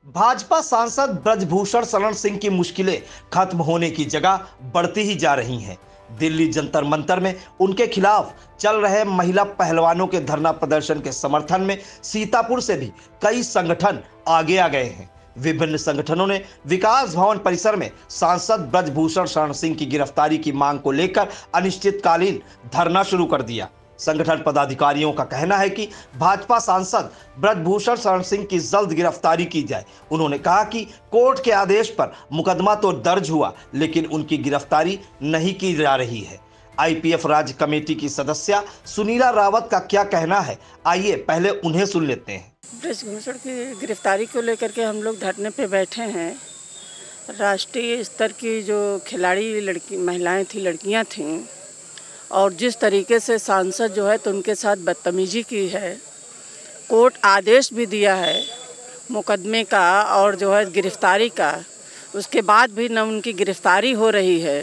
भाजपा सांसद ब्रजभूषण शरण सिंह की मुश्किलें खत्म होने की जगह बढ़ती ही जा रही हैं। दिल्ली जंतर मंतर में उनके खिलाफ चल रहे महिला पहलवानों के धरना प्रदर्शन के समर्थन में सीतापुर से भी कई संगठन आगे आ गए हैं। विभिन्न संगठनों ने विकास भवन परिसर में सांसद ब्रजभूषण शरण सिंह की गिरफ्तारी की मांग को लेकर अनिश्चितकालीन धरना शुरू कर दिया। संगठन पदाधिकारियों का कहना है कि भाजपा सांसद ब्रजभूषण शरण सिंह की जल्द गिरफ्तारी की जाए। उन्होंने कहा कि कोर्ट के आदेश पर मुकदमा तो दर्ज हुआ, लेकिन उनकी गिरफ्तारी नहीं की जा रही है। आईपीएफ राज्य कमेटी की सदस्य सुनीला रावत का क्या कहना है, आइए पहले उन्हें सुन लेते हैं। ब्रजभूषण की गिरफ्तारी को लेकर के हम लोग धरने पे बैठे हैं। राष्ट्रीय स्तर की जो खिलाड़ी महिलाएं थी, लड़कियां थीं, और जिस तरीके से सांसद जो है तो उनके साथ बदतमीजी की है। कोर्ट आदेश भी दिया है मुकदमे का और जो है गिरफ्तारी का, उसके बाद भी न उनकी गिरफ्तारी हो रही है।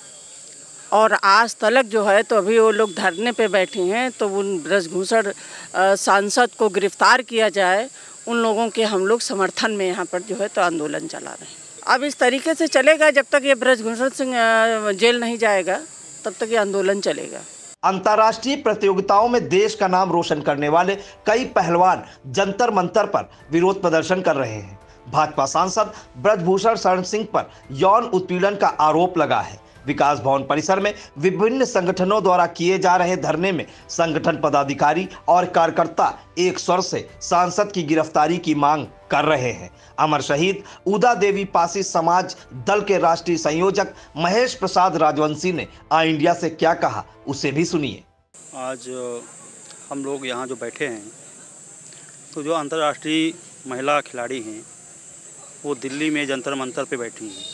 और आज तलक जो है तो अभी वो लोग धरने पे बैठे हैं, तो उन ब्रजभूषण सांसद को गिरफ्तार किया जाए, उन लोगों के हम लोग समर्थन में यहाँ पर जो है तो आंदोलन चला रहे हैं। अब इस तरीके से चलेगा जब तक ये ब्रजभूषण सिंह जेल नहीं जाएगा, तब तक ये आंदोलन चलेगा। अंतर्राष्ट्रीय प्रतियोगिताओं में देश का नाम रोशन करने वाले कई पहलवान जंतर मंतर पर विरोध प्रदर्शन कर रहे हैं। भाजपा सांसद ब्रजभूषण शरण सिंह पर यौन उत्पीड़न का आरोप लगा है। विकास भवन परिसर में विभिन्न संगठनों द्वारा किए जा रहे धरने में संगठन पदाधिकारी और कार्यकर्ता एक स्वर से सांसद की गिरफ्तारी की मांग कर रहे हैं। अमर शहीद उदा देवी पासी समाज दल के राष्ट्रीय संयोजक महेश प्रसाद राजवंशी ने आई इंडिया से क्या कहा, उसे भी सुनिए। आज हम लोग यहाँ जो बैठे हैं, तो जो अंतर्राष्ट्रीय महिला खिलाड़ी हैं वो दिल्ली में जंतर मंतर पे बैठी हैं।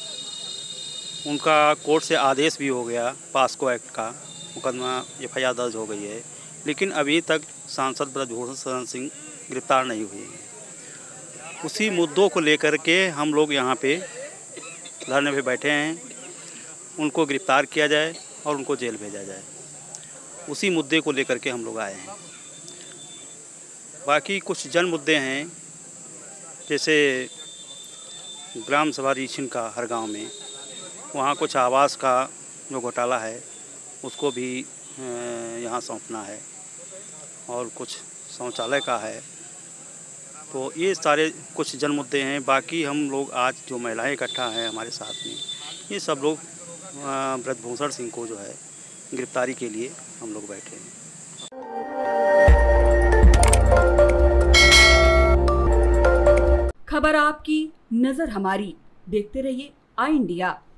उनका कोर्ट से आदेश भी हो गया, पास्को एक्ट का मुकदमा एफआईआर दर्ज हो गई है, लेकिन अभी तक सांसद ब्रजभूषण शरण सिंह गिरफ्तार नहीं हुए हैं। उसी मुद्दों को लेकर के हम लोग यहाँ पे धरने पे बैठे हैं। उनको गिरफ्तार किया जाए और उनको जेल भेजा जाए, उसी मुद्दे को लेकर के हम लोग आए हैं। बाकी कुछ जन मुद्दे हैं, जैसे ग्राम सभा रीछिन का हर गांव में, वहाँ कुछ आवास का जो घोटाला है उसको भी यहाँ सौंपना है, और कुछ शौचालय का है। तो ये सारे कुछ जन मुद्दे हैं। बाकी हम लोग आज जो महिलाएं इकट्ठा हैं हमारे साथ में, ये सब लोग ब्रजभूषण सिंह को जो है गिरफ्तारी के लिए हम लोग बैठे हैं। खबर आपकी, नजर हमारी। देखते रहिए आई इंडिया।